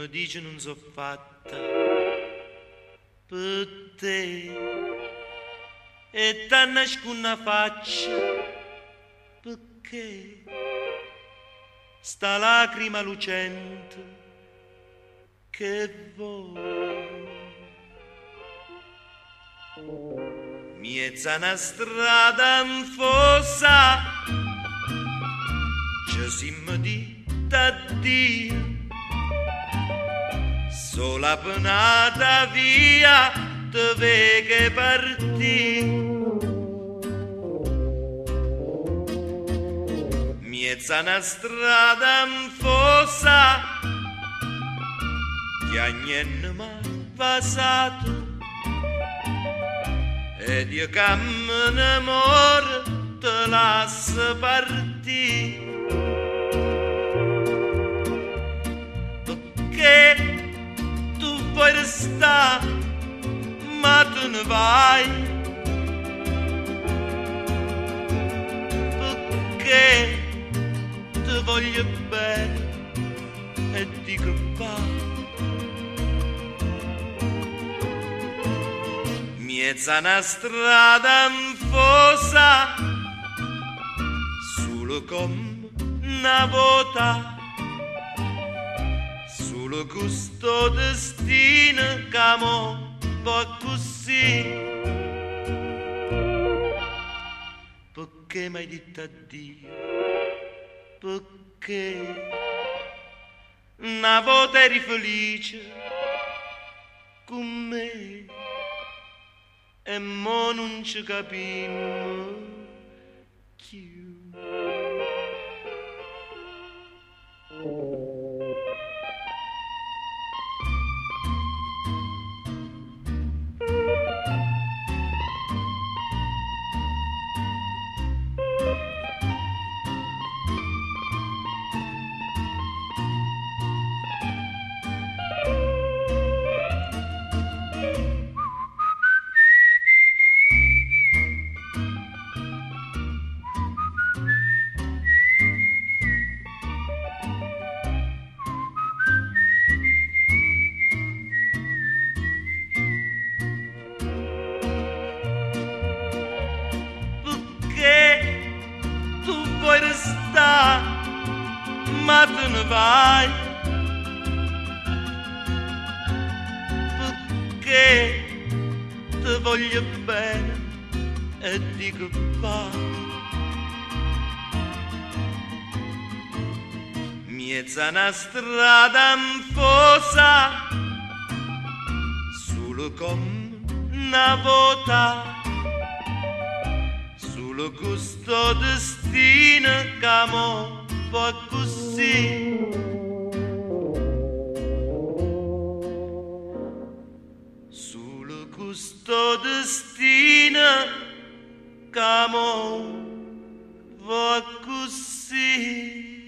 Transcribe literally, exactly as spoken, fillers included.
dice non so fatta per te e t'annasco una faccia perché sta lacrima lucente che vuoi miezza una strada in fossa ci si mi dite addio sola penata via te ve che partì miezza una strada in fossa che a niente mai passato ed io cammino amore te lascio partì perché tu vuoi restare ma te ne vai perché ti voglio bene e dico va miezza una strada in fossa solo come una volta solo questo destino che mo va così perché mi hai detto addio perché una volta eri felice con me e mo non ci capimmo più. Vuoi restare, ma te ne vai, perché ti voglio bene e dico va. Miezza una strada in fossa, solo come una volta. Solo questo destino che mo fa così solo questo destino che mo fa così